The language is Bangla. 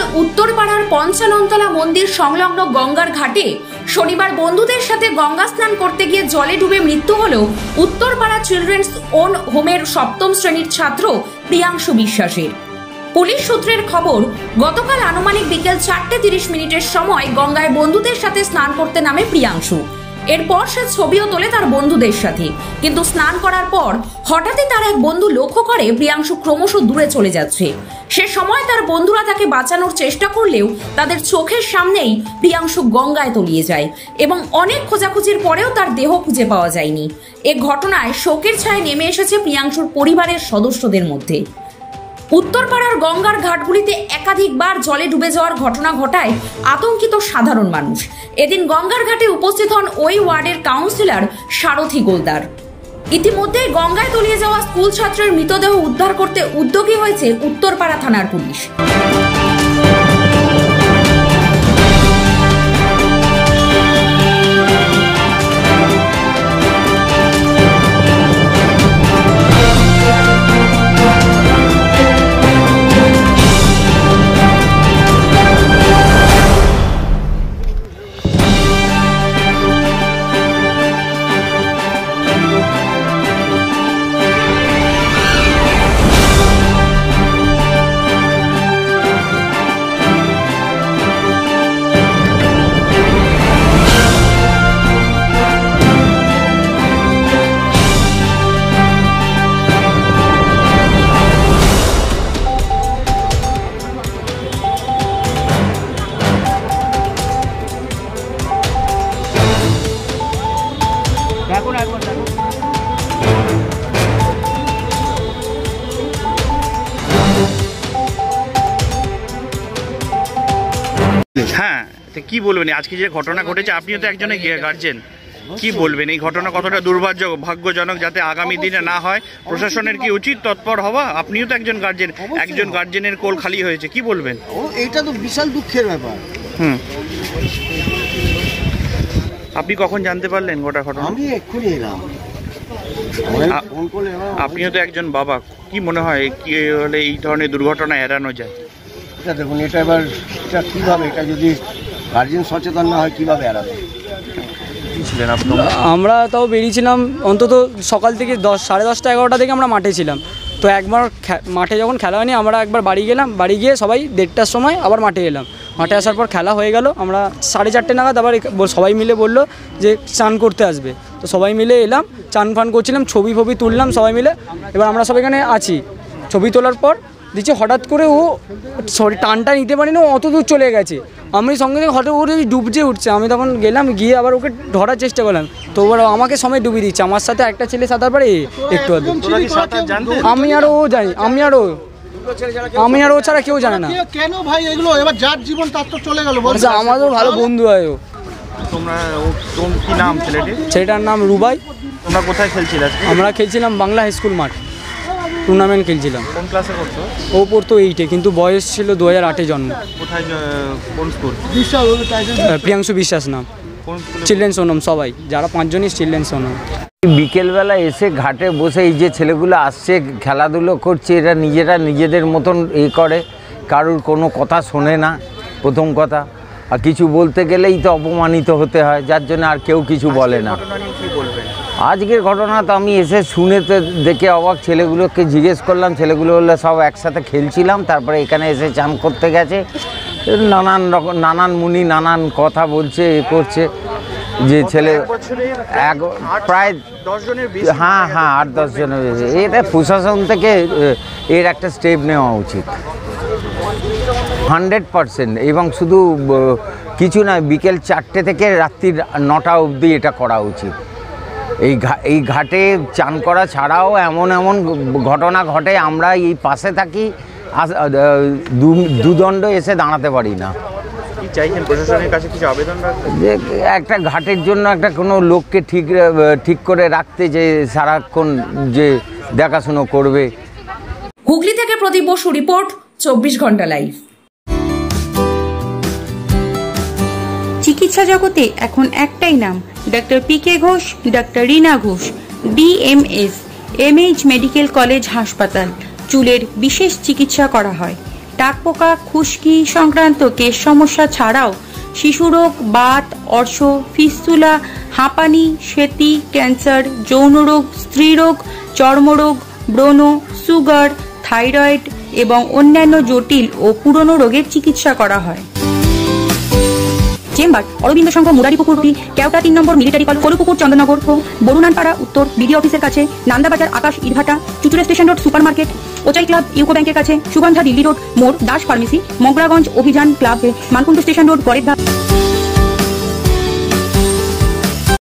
উত্তরপাড়ার পঞ্চাননতলা মন্দির সংলগ্ন গঙ্গার ঘাটে শনিবার বন্ধুদের সাথে গঙ্গা স্নান করতে গিয়ে জলে ডুবে মৃত্যু হলো উত্তরপাড়া চিলড্রেন্স ওন হোমের সপ্তম শ্রেণীর ছাত্র প্রিয়াংশু বিশ্বাসের। পুলিশ সূত্রের খবর, গতকাল আনুমানিক বিকেল 4:30 সময় গঙ্গায় বন্ধুদের সাথে স্নান করতে নামে প্রিয়াংশু। এরপর সে ছবিও তোলে তার বন্ধুদের সাথে, কিন্তু স্নান করার পর হঠাৎই তার এক বন্ধু লক্ষ্য করে প্রিয়াংশু ক্রমশ দূরে চলে যাচ্ছে। সে সময় তার বন্ধুরা তাকে বাঁচানোর চেষ্টা করলেও তাদের চোখের সামনেই প্রিয়াংশু গঙ্গায় তলিয়ে যায় এবং অনেক খোঁজাখুঁজির পরেও তার দেহ খুঁজে পাওয়া যায়নি। এ ঘটনায় শোকের ছায়া নেমে এসেছে প্রিয়াংশুর পরিবারের সদস্যদের মধ্যে। উত্তরপাড়ার গঙ্গার ঘাটগুলিতে একাধিকবার জলে ডুবে যাওয়ার ঘটনা ঘটায় আতঙ্কিত সাধারণ মানুষ। এদিন গঙ্গার ঘাটে উপস্থিত হন ওই ওয়ার্ডের কাউন্সিলর সারথী গোলদার। ইতিমধ্যে গঙ্গায় তলিয়ে যাওয়া স্কুল ছাত্রের মৃতদেহ উদ্ধার করতে উদ্যোগী হয়েছে উত্তরপাড়া থানার পুলিশ। হ্যাঁ, কি বলবেন আজকে যে ঘটনা ঘটেছে? আপনিও তো একজনের গার্জেন, কি বলবেন এই ঘটনা কতটা দুর্ভাগ্যজনক, যাতে আগামী দিনে না হয়? প্রশাসনের কি উচিত তৎপর হওয়া? আপনিও তো একজন গার্জেন, একজন গার্জেনের কোল খালি হয়েছে, কি বলবেন? এটা তো বিশাল দুঃখের ব্যাপার। আপনি কখন জানতে পারলেন গোটা ঘটনা? আমি এক্ষুনি এলাম। আপনিও তো একজন বাবা, কি মনে হয় কি হলে এই ধরনের দুর্ঘটনা এড়ানো যায়? এটা দেখুন, এটা এবার এটা কীভাবে, এটা যদি গার্জেন সচেতন না হয় কীভাবে এড়াবে? আমরা তাও বেরিয়েছিলাম অন্তত সকাল থেকে 10, 10:30, 11টা থেকে আমরা মাঠে ছিলাম। তো একবার মাঠে যখন খেলা হয়নি, আমরা একবার বাড়ি গেলাম, বাড়ি গিয়ে সবাই 1:30টার সময় আবার মাঠে এলাম। মাঠে আসার পর খেলা হয়ে গেল, আমরা 4:30 নাগাদ আবার সবাই মিলে বললো যে স্নান করতে আসবে। তো সবাই মিলে এলাম, চান ফান করছিলাম, ছবি তুললাম সবাই মিলে। এবার আমরা সবাই এখানে আছি, ছবি তোলার পর দিচ্ছে হঠাৎ করে ও টানটা নিতে পারিনি, ও অত দূর চলে গেছে। আমি সঙ্গে সঙ্গে হঠাৎ ওর ডুবজে উঠছে, আমি তখন গেলাম, গিয়ে আবার ওকে ধরার চেষ্টা করলাম। তো ওরা আমাকে সময় ডুবিয়ে দিচ্ছে, আমার সাথে একটা ছেলে সাঁতার পারে একটু আধটু। আমি আর ও জানি, আমি আর ও ছাড়া কেউ জানে না। কেন ভাই এগুলো? এবার যার জীবন তার তো চলে গেল। আমাদের ভালো বন্ধু হয় ও। তোমরা কি নাম ছেলেটির? ছেলেটার নাম রুবাই। তোমরা কোথায় খেলছিলে? আমরা খেলছিলাম বাংলা হাই স্কুল মাঠ, টুর্নামেন্ট খেলছিলাম। কোন ক্লাসে পড়তো? ও পড়তো 8-এ, কিন্তু বয়স ছিল 2008-এ জন্ম। কোথায়, কোন স্কুল? প্রিয়াংশু বিশ্বাস নাম। চিলড্রেন্স ওনম, সবাই যারা 5 জনই চিলড্রেন্স ওনম। বিকেলবেলা এসে ঘাটে বসে এই যে ছেলেগুলো আসছে খেলাধুলো করছে, এরা নিজেদের মতন করে, কারুর কোনো কথা শোনে না প্রথম কথা, আর কিছু বলতে গেলেই তো অপমানিত হতে হয়, যার জন্য আর কেউ কিছু বলে না। আজকের ঘটনা তো আমি এসে শুনে তো দেখে অবাক। ছেলেগুলোকে জিজ্ঞেস করলাম, ছেলেগুলো বললে সব একসাথে খেলছিলাম, তারপরে এখানে এসে চান করতে গেছে, নানান মুনি নানান কথা বলছে, করছে যে ছেলে প্রায় 10 জনের বেশি। হ্যাঁ 8-10 জনের বেশি। এটা প্রশাসন থেকে এর একটা স্টেপ নেওয়া উচিত 100%। এবং শুধু কিছু না, বিকেল 4টে থেকে রাত্রি 9টা অবধি এটা করা উচিত। এই ঘাটে চান করা ছাড়াও এমন ঘটনা ঘটে, আমরা এই পাশে থাকি, দুদণ্ড এসে দাঁড়াতে পারি না। কি চাইছেন প্রশাসনের কাছে? কিছু আবেদন রাখবেন যে একটা ঘাটের জন্য একটা কোনো লোককে ঠিক করে রাখতে, যে সারাক্ষণ যে দেখাশুনো করবে। হুগলি থেকে প্রদীপ বসু রিপোর্ট, 24 ঘন্টা লাইভ। চিকিৎসা জগতে এখন একটাই নাম, doctor PK Ghosh, doctor Rina Ghosh, DMS, MH medical college হাসপাতাল। চুলের বিশেষ চিকিৎসা করা হয়। টাকপোকা, খুশকি সংক্রান্ত কেশ সমস্যা ছাড়াও শিশুরোগ, বাত, অর্শ, ফিস্তুলা, হাঁপানি, শ্বেতি, ক্যান্সার, যৌনরোগ, স্ত্রীরোগ, চর্মরোগ, ব্রণ, সুগার, থাইরয়েড এবং অন্যান্য জটিল ও পুরনো রোগের চিকিৎসা করা হয়। চেম্বার অরবিন্দ সংঘ, মুরারিপুকুর, কেওটা 3 নম্বর মিলিটারি কল, কলুপুকুর, চন্দননগর, বরুণানপাড়া উত্তর, বিডিও অফিসের কাছে, নান্দাবাজার, আকাশ, ইটভাটা, Chuchura station road, super market, Ochai club, UCO ব্যাংকের কাছে, সুগন্ধা, দিল্লি রোড, মোড়, দাস ফার্মেসি, মগরাগঞ্জ, অভিযান ক্লাব, মানকুণ্ড স্টেশন রোড, গড়ের ধাপ।